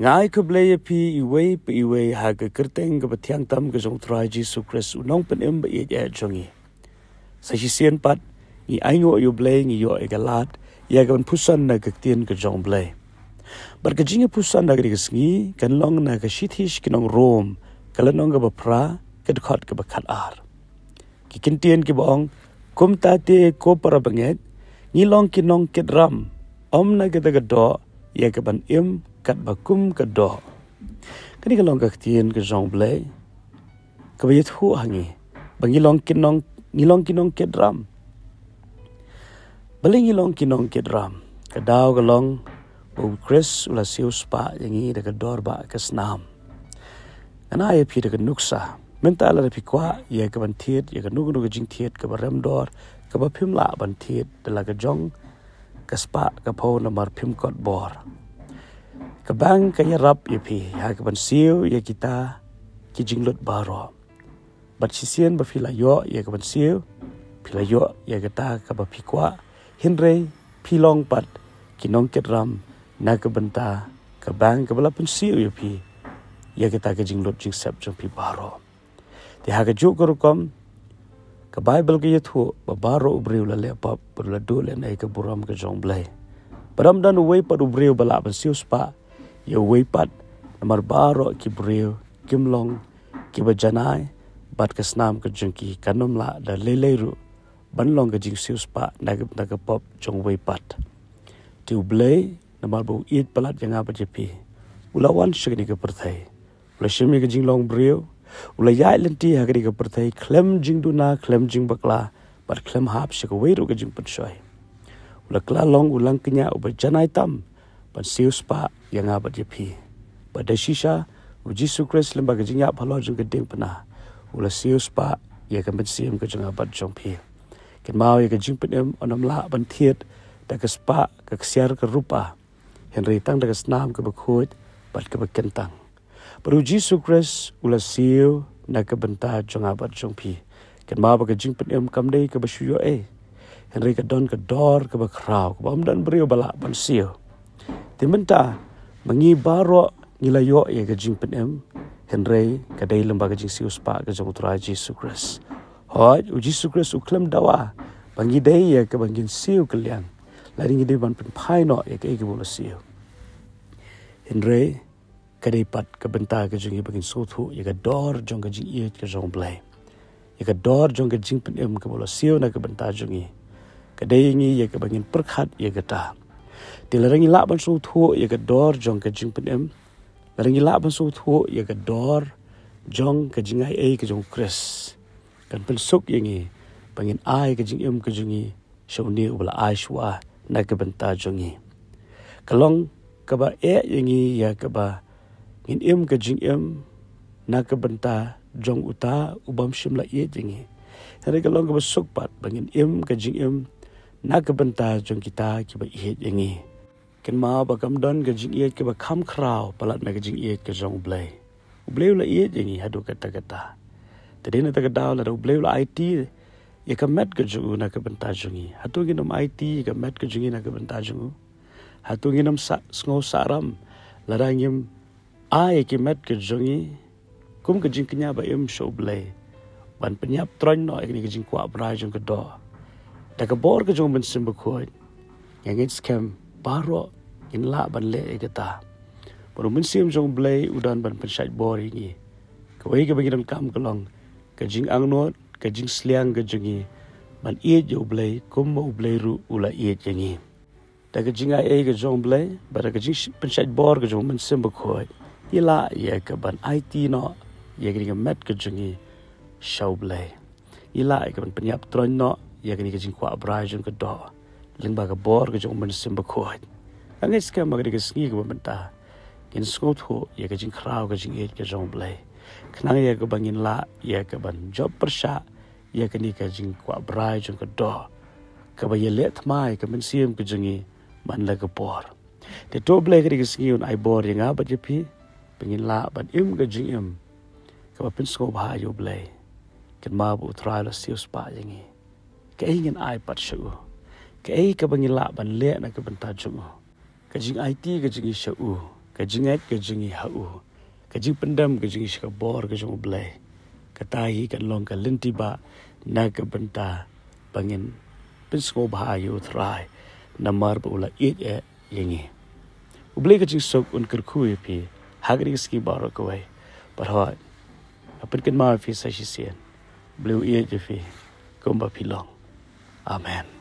ngai ke blaya pi iwe ha ke kerteng ke betiang tam ke jong trai Jesus Christ unong pen em ba ye jongi sa si sien pat ni aingo yu blay ni yo egalat ya kan pusan na ke tien ke jong blay bar ke Jingpuson na ke sngi kan long na ke shithish kinong rom kalanong ke bapra ke khot ke bakhat ar ki kintien ki bong kum ta te ko para banget ni long kinong ke dram om na ke daga do ya ke ban im kat bakum ke do kani ka long ka tien ke jong blay ke bayet hu hangi bangi long kinong ke dram balingi long kinong ke dram ka daw ka long bu Chris ula siu spa yangi daga dor ba ka snam ana ya pi daga nuksa menta la pi kwa ya ka ban thiet ya ka nu jing thiet ka baram dor ka ba phim la ban thiet dala ka jong ka spa ka pho namar phim kot bor ka bang ka ya rap ya pi ya ka ban siu ya kita ki jinglut baro bat sisien ba fila yo ya ka ban siu pila yo ya ka ta ka ba pi kwa hinre pilong pat kinong ketram na ka banta ka bang ka bala pun siu ya pi ya ka ta ka jinglut jing sep jong pi baro ti ha ka ju ko kom ka Bible ke yethu ba baro ubriu la le pap per la do le nai ka buram ka jong blai param dan wei pat ubriu bala ban siu spa ya wei pat namar baro ki briu kimlong ki ba janai bat ka snam ka jong ki kanom la da le ru ban long ka jing siu spa na ka pop jong wei pat ti blai namar bu it palat yang apa jepi ulawan shigni ka perthai ula shimi ka jing long briu ula yai lenti ha ka perthai klem jing duna klem jing bakla bat klem hap shika wei ru ka jing pat shoi ula kla long ulang kenya uba janai tam ban siu spa yang apa jepi pada shisha Jesus Christ lembaga jing ya phalo jing ka ding pana ula siu spa ya ka ban sim ka jing apa jong pi ken mau ya ka jing pen onam la ban thiet da ka spa ka siar ka rupa henry tang da ka snam ka bakhut bat ka bakentang paru Jesus Christ ula siu na ka banta jong apa jong pi ken mau ka jing pen kam dei ka bashuyo henry ka don ka dor ka bakrau ka bam dan brio bala ban siu timenta mangi baro nilayo ya ka jing pen henry ka dei lembaga jing siu spa ka jong tra Jesus Christ hoi Jesus Christ uklam dawa bangi dei ya ka bangin siu kalian lari ngi dei ban pen pai no ya ka bola siu henry ka dei pat ka benta ka jing bangin so thu ya ka dor jong ka jing ye ka jong blai ya ka dor jong ka jing pen ka bola siu na ka benta jong ka dei ngi ya ka bangin perkhat ya ka ta tilarangi la ban so thu ya ka dor jong ka jing pen larangi la ban so thu ya ka dor jong ka jing ai ka jong Chris kan pensuk yangi pangin ai ka jing ka jungi shoni ubla ai shwa na ka banta jungi kalong ka ba yangi ya ka ba ngin ka jing na ka banta jong uta ubam shimla jingi hari kalong ka ba suk pat bangin ka jing na ka banta jong kita ki ba yangi ken ma ba kam don ka jing ka ba kham khrau palat na ka jing ka jong blai la jingi hadu kata tadi na taga daw la bleu la IT ya ka met ka jungu na ka banta jungi hatu nginam IT ka met ka jungi na ka banta jungu hatu nginam sngo saram la rangim ai ki met ka jungi kum ka jing knya ba show blay ban penyap tron no ni ka jing kwa bra jung ka do da ka bor ka jung ben sim ba khoi yang it's scam baro in la ban le ka ta pero men sim jung blay udan ban pen site bor ni ka wei ka bagi kam ka long ka jing angnot ka jing sliang ka jungi ban ie jo blai kum mo blai ru ula ie jingi da ka jing ai ka jong blai ba ka jing pensat bor ka jong man sim ba khoi ila ye ka ban IT no ye ka met ka jungi show blai ila ka ban penyap tron no ye ka jing kwa bra jong ka do ling ba ka bor ka jong man sim ba khoi angai ska ma ka sngi ka banta kin skot ho ye ka jing khrau ka jing ie ka jong blai kenang ya ke bangin la ya ke ban job persha ya ke ni ka jing kwa brai jong ka do ka ba ye let mai ka men sim ka jingi man la ka por te to ble ka ri sngi un ai bor yang ba je pi bangin la ban ka jing ka ba pin sko ba yo ble ken ma bu trai la siu spa yangi ka ingin ai pat shu ka bangin la ban le na ka ban ta jong ka jing IT ka jing shu ka kajingat kajingi hau, kajing pendam kajingi skabor kajing ublay, katahi kan long kalintiba naga benta bangin pinsko bahayu try namar bula yengi. Ublay kajing sok un kerkui pi hagri ski baro kawai, parhot apin kan ma fi sasisian, blue fi kumba pilong. Amen.